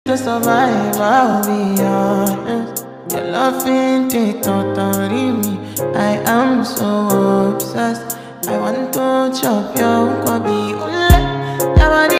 to survive, I'll be honest. Your love ain't it, totally me. I am so obsessed. I want to chop your kwabi.